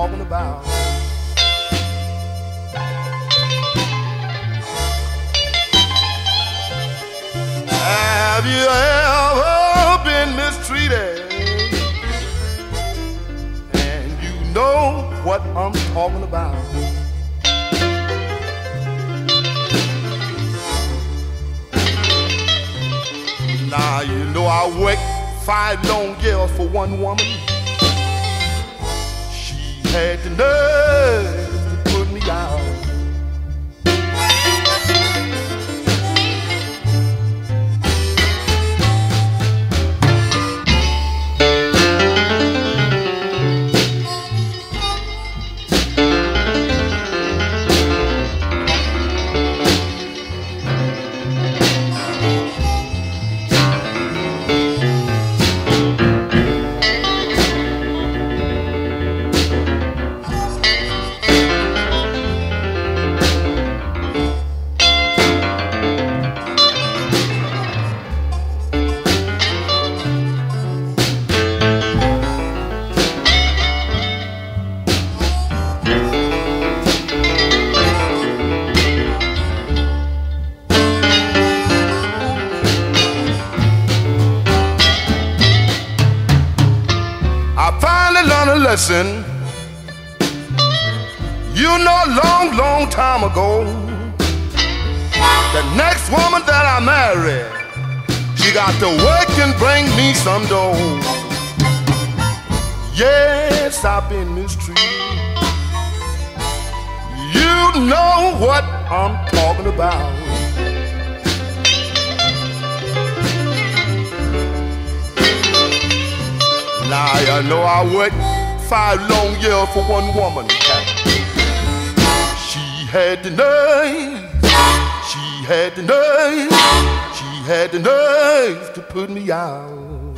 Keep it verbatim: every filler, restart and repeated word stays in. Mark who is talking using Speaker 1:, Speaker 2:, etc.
Speaker 1: talking about. Have you ever been mistreated? And you know what I'm talking about. Now you know I worked five long years for one woman. She had the nerve to put me out. Listen, you know a long, long time ago, the next woman that I marry, she got to work and bring me some dough. Yes, I've been mistreated. You know what I'm talking about. Now you know I worked five long years for one woman. She had the nerve, she had the nerve, she had the nerve to put me out.